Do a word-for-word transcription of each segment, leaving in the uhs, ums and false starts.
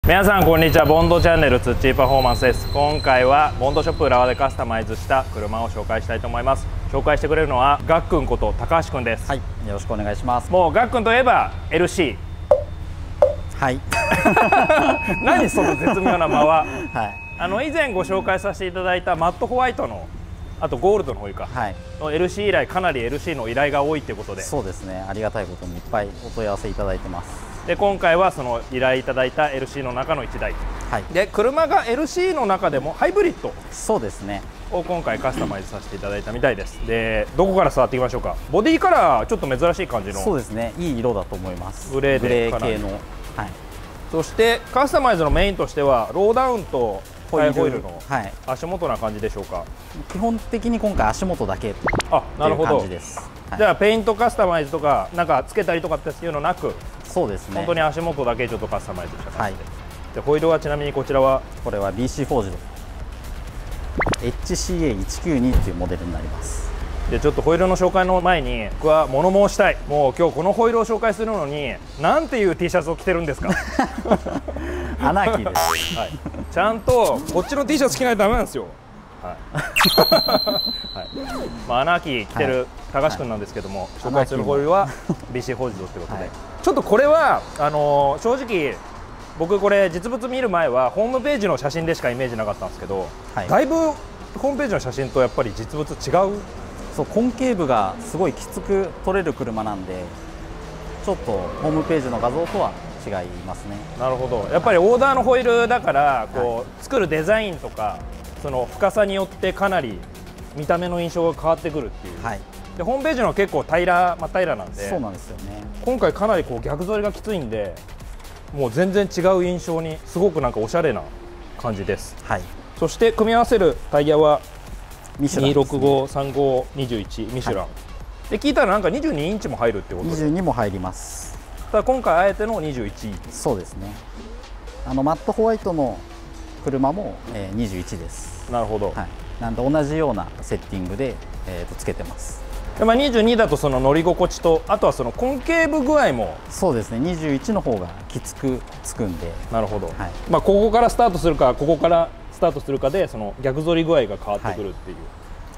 皆さんこんにちは。ボンドチャンネルツッチーパフォーマンスです。今回はボンドショップ浦和でカスタマイズした車を紹介したいと思います。紹介してくれるのはガックンこと高橋くんです。 はい、よろしくお願いします。 もうガックンといえば エルシー。 はい何その絶妙な間は。 はい、 あの以前ご紹介させていただいたマットホワイトの、あとゴールドの方か、はい、の エルシー 以来かなり エルシー の依頼が多いということで。 そうですね、ありがたいことにいっぱいお問い合わせいただいてます。 で今回はその依頼いただいた エルシー の中のいちだい、はい、で車が エルシー の中でもハイブリッド、 そうですね、 を今回カスタマイズさせていただいたみたいです。でどこから触っていきましょうか。ボディカラーちょっと珍しい感じの、 そうですね、いい色だと思います。 グレーでグレー系の、はい、 そしてカスタマイズのメインとしてはローダウンとタイヤホイールの足元な感じでしょうか。はい、 基本的に今回足元だけあ、なるほど、 感じです。はい、じゃあペイントカスタマイズとかなんかつけたりとかっていうのなく、 そうですね、 本当に足元だけちょっとカスタマイズした感じで。 はい、 でホイールはちなみにこちらはこれは ビーシー フォージド エイチシーエーいちきゅうに っていうモデルになります。 でちょっとホイールの紹介の前に僕は物申したい。もう今日このホイールを紹介するのになんていう T シャツを着てるんですか。 アナーキーです、 はい、ちゃんとこっちの T シャツ着ないとダメなんですよ。はいはい、まあ、アナーキー着てる高橋君なんですけども、はい、紹介するホイールは ビーシー フォージドってことで、はい、ちょっとこれはあのー、正直僕これ実物見る前はホームページの写真でしかイメージなかったんですけど、はい、だいぶホームページの写真とやっぱり実物違う。 そう、根茎部がすごいきつく取れる車なんで、ちょっとホームページの画像とは違いますね。 なるほど。やっぱりオーダーのホイールだからこう、はい、作るデザインとかその深さによってかなり見た目の印象が変わってくるっていう、はい、でホームページの結構平ら真っ平らなんで、 そうなんですよね。 今回かなりこう逆反りがきついんで、もう全然違う印象に、すごくなんかおしゃれな感じです。はい、そして組み合わせるタイヤはミシュラン、にひゃくろくじゅうご、さんじゅうご、にじゅういちミシュラン、はい、で聞いたらなんかにじゅうにインチも入るってことで。 にじゅうにも入ります。 ただ今回あえてのにじゅういち。 そうですね、あのマットホワイトの車も、えー、にじゅういちです。 なるほど、 はい、なんで同じようなセッティングで、えー、とつけてます。 で、まあ、にじゅうにだとその乗り心地と、あとはその根茎部具合も。そうですね、にじゅういちの方がきつくつくんで。 なるほど、はい、まあここからスタートするかここからスタートするかでその逆反り具合が変わってくるっていう、はい、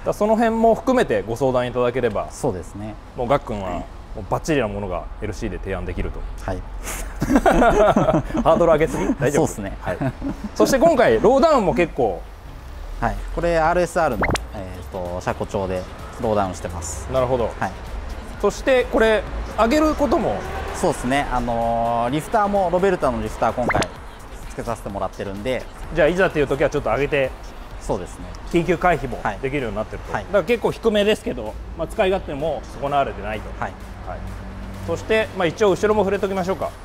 だその辺も含めてご相談いただければ。そうですね、もうガックンはもうバッチリなものが エルシー で提案できると。はいハードル上げすぎ大丈夫。そうですね、はい、そして今回ローダウンも結構、 はい、これ アールエスアール の、えー、と車庫調でローダウンしてます。 なるほど、はい、そしてこれ上げることも。 そうですね、あのー、リフターもロベルタのリフター今回つけさせてもらってるんで、 じゃあいざっていう時はちょっと上げて、 そうですね、 緊急回避もできるようになってると、はい、だから結構低めですけど、まあ、使い勝手も損なわれてないと。はい、はい、そして、まあ、一応後ろも触れておきましょうか。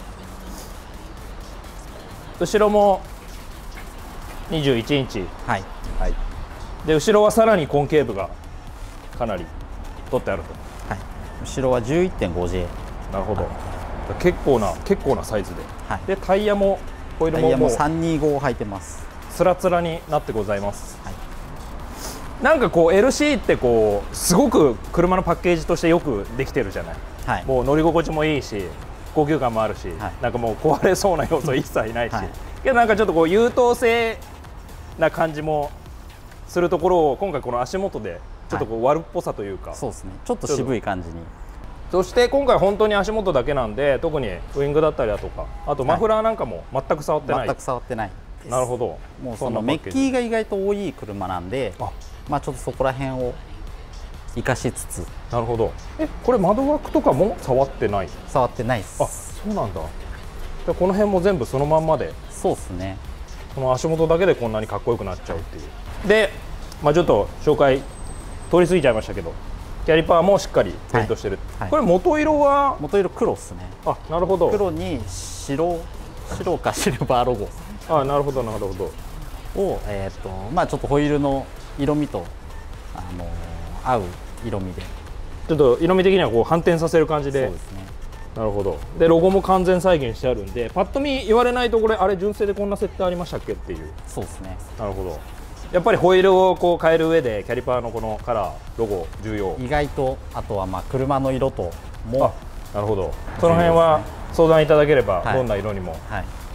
後ろもにじゅういちインチ、はいはい、で後ろはさらに根茎部がかなり取ってあると。はい、 後ろは じゅういってんごジェー。 なるほど、はい、結構な結構なサイズで、はい、でタイヤもホイールももうタイヤもさんにごを履いてます。 つらつらになってございます。はい、なんかこう エルシー ってこうすごく車のパッケージとしてよくできてるじゃない。はい、もう乗り心地もいいし高級感もあるし、はい、なんかもう壊れそうな要素一切ないし、はい、けどなんかちょっとこう優等生な感じもするところを今回この足元でちょっとこう悪っぽさというか、はい、 そうですね、ちょっと渋い感じに。 そして今回本当に足元だけなんで、特にウイングだったりだとか、あとマフラーなんかも全く触ってない、はい、 全く触ってないです。なるほど。 もうそのメッキが意外と多い車なんで、あ、まあちょっとそこら辺を生かしつつ。 なるほど。え、これ窓枠とかも触ってない？ 触ってないです。 あ、そうなんだ。でこの辺も全部そのまんまで。 そうですね。 この足元だけでこんなにかっこよくなっちゃうっていう。で、まあちょっと紹介通り過ぎちゃいましたけど、キャリパーもしっかりペイントしてる。はいはい、これ元色は？ 元色黒ですね。 あ、なるほど。 黒に白白かシルバーロゴ。 あ、なるほどなるほど。 をえっ、ー、とまあちょっとホイールの色味とあのー、合う色味で。 ちょっと色味的にはこう反転させる感じで。そうですね。なるほど。でロゴも完全再現してあるんで、パッと見言われないとこれあれ純正でこんな設定ありましたっけっていう。そうですね。なるほど。やっぱりホイールをこう変える上でキャリパーのこのカラーロゴ重要。意外とあとはまあ車の色とも。なるほど。その辺は相談いただければどんな色にも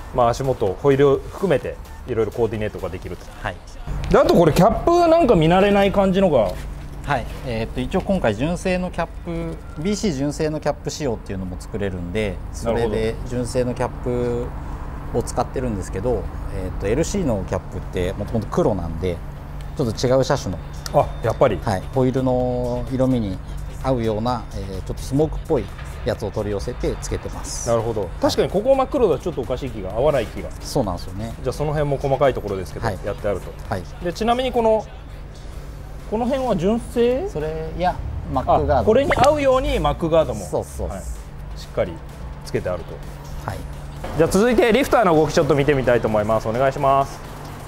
まあ、足元ホイール含めていろいろコーディネートができると。 はい、 であとこれキャップなんか見慣れない感じのが、 はい、えー、と一応今回純正のキャップ ビーシー 純正のキャップ仕様っていうのも作れるんで、それで純正のキャップを使ってるんですけど、えー、と エルシー のキャップってもともと黒なんでちょっと違う車種の、 あやっぱり、 はい、ホイールの色味に合うような、えー、ちょっとスモークっぽいやつを取り寄せてつけてます。 なるほど、確かにここ真っ黒だとちょっとおかしい気が、合わない気が。 そうなんですよね。 じゃあその辺も細かいところですけど、はい、やってあると。はい、でちなみにこのこの辺は純正、 それいやマックガード、 これに合うようにマックガードもそうそう、はい、 しっかりつけてあると。 はい、 じゃあ続いてリフターの動きちょっと見てみたいと思います。お願いします。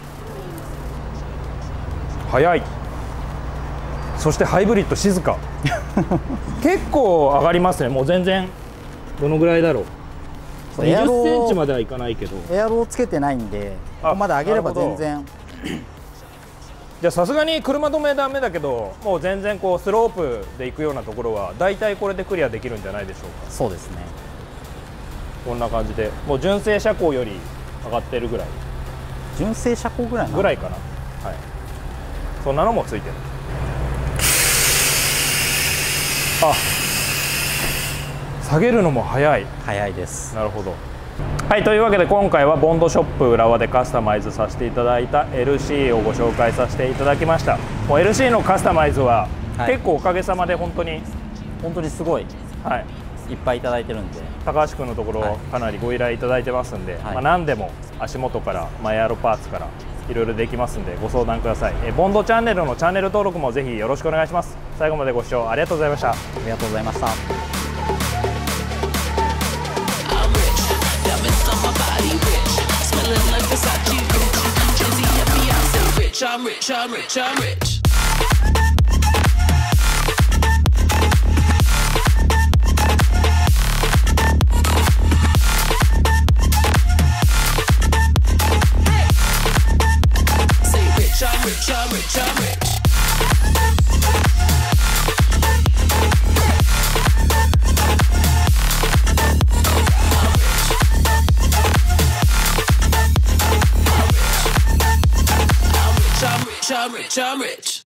速い。そしてハイブリッド静か結構上がりますね。もう全然どのぐらいだろう、にじゅっセンチまではいかないけど、 エアロをつけてないんでここまで上げれば全然じゃあさすがに車止めダメだけど、もう全然こうスロープで行くようなところは大体これでクリアできるんじゃないでしょうか。 そうですね。 こんな感じでもう純正車高より上がってるぐらい、 純正車高ぐらいなぐらいかな、はい、そんなのもついてる。あ、下げるのも早い。 早いです。 なるほど。はい、というわけで今回はボンドショップ浦和でカスタマイズさせていただいた エルシー をご紹介させていただきました。もう エルシー のカスタマイズは結構おかげさまで本当に、はい、 本当にすごい、はい、いっぱいいただいてるんで、 高橋君のところかなりご依頼いただいてますんで、はい、まあ何でも足元からマイアロパーツからいろいろできますんでご相談ください。えボンドチャンネルのチャンネル登録もぜひよろしくお願いします。最後までご視聴ありがとうございました。 ありがとうございました。I'm rich, I'm rich, I'm rich. Say rich, I'm rich, I'm rich, I'm rich. I'm rich, I'm rich.